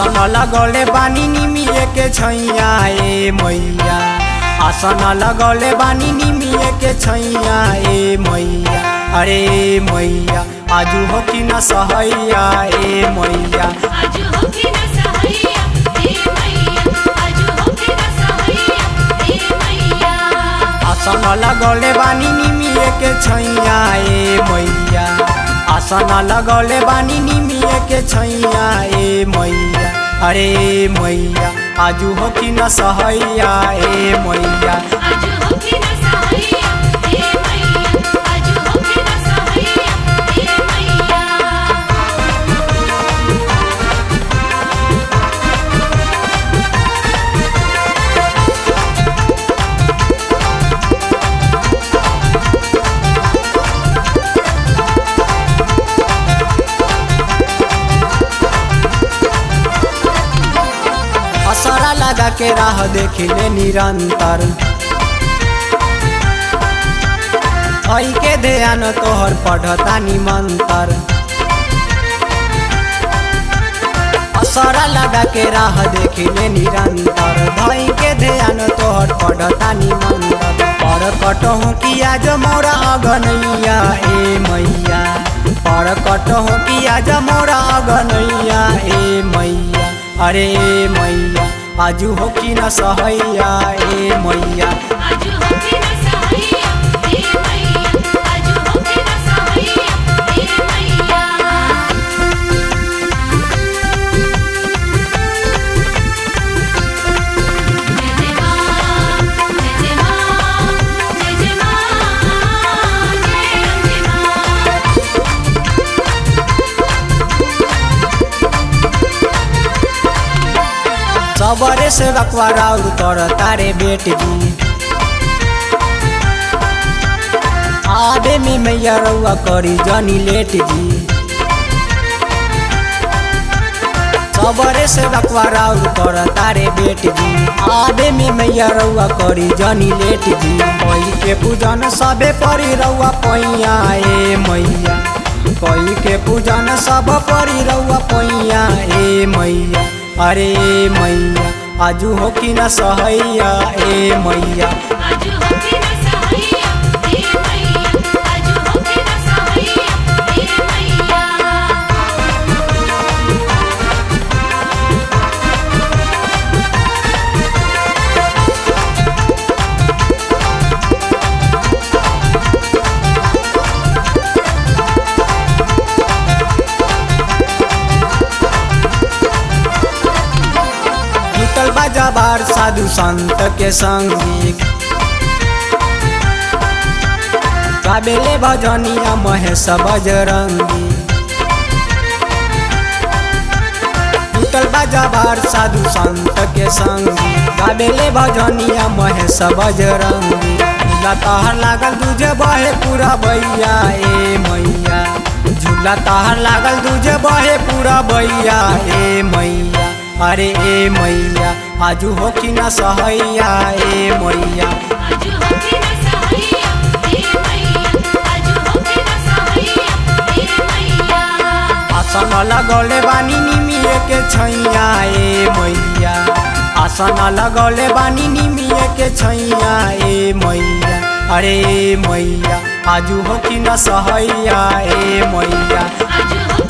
आसन लगौले बानी निमिये के छैया ए मैया। आसन लगौले बानी निमिये के छैया ए मैया। अरे मैया आजू हो कि न सहैया ए मैया। आजू हो कि न सहैया ए मैया। आजू हो कि न सहैया ए मैया। आसन लगौले बानी निमिये के छैया ए मैया। आसन लगौले बानी निमिये के छैया ए मैया। अरे मैया आजू हो कि न सहैया ए मैया। आजू हो कि न सहैया ए मैया। आजू हो कि न सहैया ए मैया। असरा लगा के राह देखिले निरंतर। आई के ध्यान तोहर पढ़ता निमंतर। असरा लगा के राह देखिले निरंतर। भाई के ध्यान तोहर पढ़ता निमंतर। पर कटहूँ कि आज मोरा अगनैया ए मैया। पर कटहूँ कि आज मोरा अगनैया ए मैया। अरे मैया आजू हो कि न सहैया ए मैया। आजू हो कि न सहैया ए मैया। आजू हो कि न सहैया ए मैया। जय जय मां जय जय मां जय जय मां जय अम्बे मां। सबरे से बकवारा कर तारे बेट जी। आबे में मैया रउआ करी जनी लेट जी। सबरे से बकवारा कर तारे बेट जी। आबे में मैया रउआ करी जनी लेट जी। कोई के पूजन सबे परी रउआ पैया ए मैया। कोई के पूजन सब परी रउआ पैया ए मैया। अरे मैया आजू हो कि न सहैया ए मैया। आजू हो कि न सहैया ए मैया। आजू हो कि न सहैया ए मैया। निकल बाजा बार साधु संत के संगी। गाबेले भजनिया महेश बजरंगी। निकल बाजा बार साधु संत के संगी। गाबेले भजनिया महेश बजरंगी। झूला तहर लागल दूजे बहे पूरा बैया ए मैया। झूला तहर लागल दूजे बहे पूरा बैया ए मैया। अरे ए मैया आजू हो कि न सहैया ए मैया। आजू हो कि न सहैया ए मैया। आजू हो कि न सहैया ए मैया। आसन लगौले बानी निमिये के छैया ए मैया। आसन लगौले बानी निमिये के छैया ए मैया। अरे मैया आजू हो कि न सहैया ए मैया। आजू हो